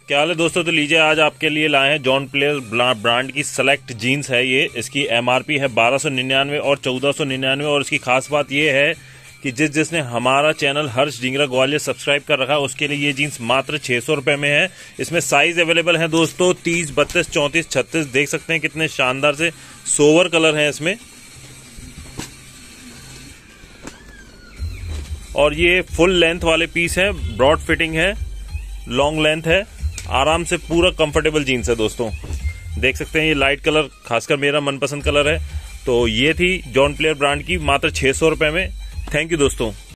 क्या हाल है दोस्तों। तो लीजिए आज आपके लिए लाए हैं जॉन प्लेयर ब्रांड की सेलेक्ट जीन्स है। ये इसकी एमआरपी है 1299 और 1499 और इसकी खास बात ये है कि जिसने हमारा चैनल हर्ष ढींगरा ग्वालियर सब्सक्राइब कर रखा है उसके लिए ये जीन्स मात्र 600 रुपए में है। इसमें साइज अवेलेबल है दोस्तों 30, 32, 34, 36। देख सकते हैं कितने शानदार से सोवर कलर हैं इसमें। और ये फुल लेंथ वाले पीस है, ब्रॉड फिटिंग है, लॉन्ग लेंथ है, आराम से पूरा कंफर्टेबल जीन्स है दोस्तों। देख सकते हैं ये लाइट कलर खासकर मेरा मनपसंद कलर है। तो ये थी जॉन प्लेयर ब्रांड की मात्र 600 रुपए में। थैंक यू दोस्तों।